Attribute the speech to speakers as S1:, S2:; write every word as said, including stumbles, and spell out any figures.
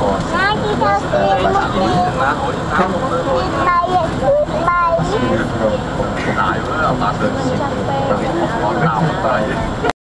S1: Ngay khi ta tìm một điều bài bài
S2: Đại với ông bà tự nhiên. Tao